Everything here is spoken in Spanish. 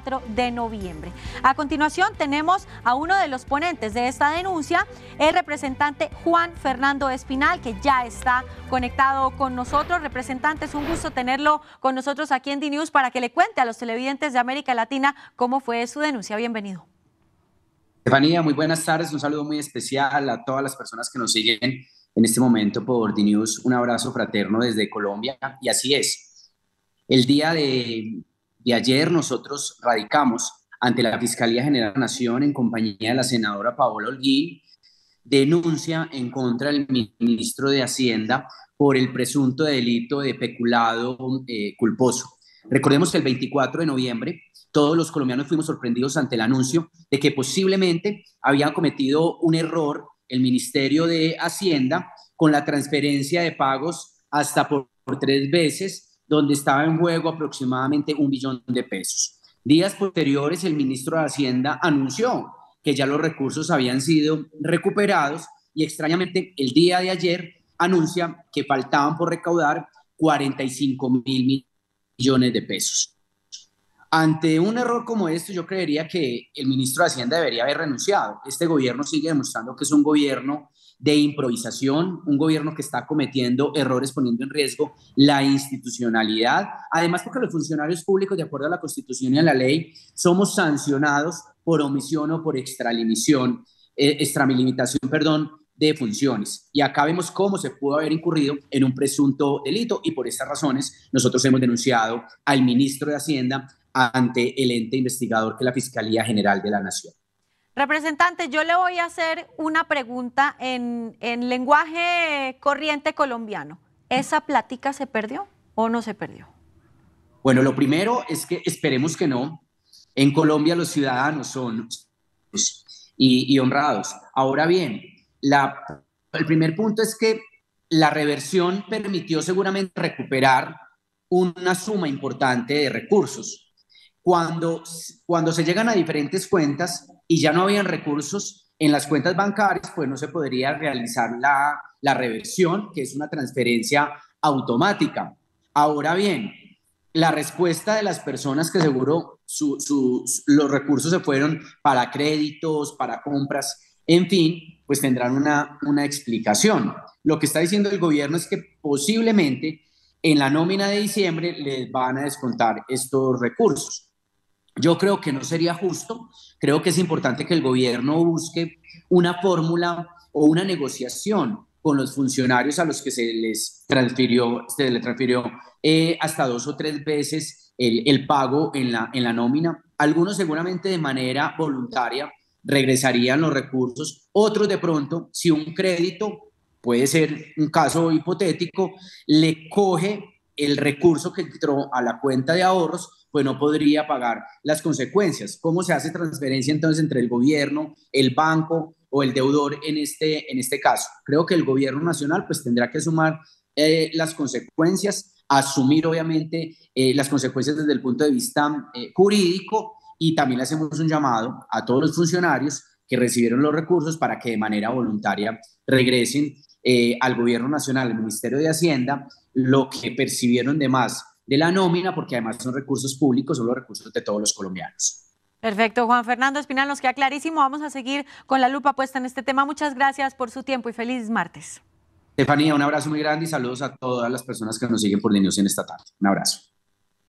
24 de noviembre. A continuación tenemos a uno de los ponentes de esta denuncia, el representante Juan Fernando Espinal, que ya está conectado con nosotros. Representante, es un gusto tenerlo con nosotros aquí en DNews para que le cuente a los televidentes de América Latina cómo fue su denuncia. Bienvenido. Estefanía, muy buenas tardes, un saludo muy especial a todas las personas que nos siguen en este momento por DNews, un abrazo fraterno desde Colombia, y así es. El día de ayer nosotros radicamos ante la Fiscalía General de la Nación en compañía de la senadora Paola Holguín denuncia en contra del ministro de Hacienda por el presunto delito de peculado culposo. Recordemos que el 24 de noviembre todos los colombianos fuimos sorprendidos ante el anuncio de que posiblemente habían cometido un error el Ministerio de Hacienda con la transferencia de pagos hasta por 3 veces, donde estaba en juego aproximadamente 1 billón de pesos. Días posteriores, el ministro de Hacienda anunció que ya los recursos habían sido recuperados y extrañamente el día de ayer anuncia que faltaban por recaudar 45.000 millones de pesos. Ante un error como este, yo creería que el ministro de Hacienda debería haber renunciado. Este gobierno sigue demostrando que es un gobierno de improvisación, un gobierno que está cometiendo errores poniendo en riesgo la institucionalidad. Además, porque los funcionarios públicos, de acuerdo a la Constitución y a la ley, somos sancionados por omisión o por extralimitación de funciones. Y acá vemos cómo se pudo haber incurrido en un presunto delito y por estas razones nosotros hemos denunciado al ministro de Hacienda ante el ente investigador que es la Fiscalía General de la Nación. Representante, yo le voy a hacer una pregunta en lenguaje corriente colombiano. ¿Esa plática se perdió o no se perdió? Bueno, lo primero es que esperemos que no. En Colombia los ciudadanos son y honrados. Ahora bien, el primer punto es que la reversión permitió seguramente recuperar una suma importante de recursos. Cuando se llegan a diferentes cuentas y ya no habían recursos en las cuentas bancarias, pues no se podría realizar la reversión, que es una transferencia automática. Ahora bien, la respuesta de las personas que seguro los recursos se fueron para créditos, para compras, en fin, pues tendrán una explicación. Lo que está diciendo el gobierno es que posiblemente en la nómina de diciembre les van a descontar estos recursos. Yo creo que no sería justo, creo que es importante que el gobierno busque una fórmula o una negociación con los funcionarios a los que se le transfirió hasta 2 o 3 veces el pago en la nómina. Algunos seguramente de manera voluntaria regresarían los recursos, otros de pronto, si un crédito, puede ser un caso hipotético, le coge el recurso que entró a la cuenta de ahorros, pues no podría pagar las consecuencias. ¿Cómo se hace transferencia entonces entre el gobierno, el banco o el deudor en este caso? Creo que el gobierno nacional pues tendrá que sumar las consecuencias, asumir obviamente las consecuencias desde el punto de vista jurídico, y también le hacemos un llamado a todos los funcionarios que recibieron los recursos para que de manera voluntaria regresen al gobierno nacional, al Ministerio de Hacienda, lo que percibieron de más de la nómina, porque además son recursos públicos, son los recursos de todos los colombianos. Perfecto, Juan Fernando Espinal, nos queda clarísimo. Vamos a seguir con la lupa puesta en este tema. Muchas gracias por su tiempo y feliz martes. Estefanía, un abrazo muy grande y saludos a todas las personas que nos siguen por DNews en esta tarde. Un abrazo.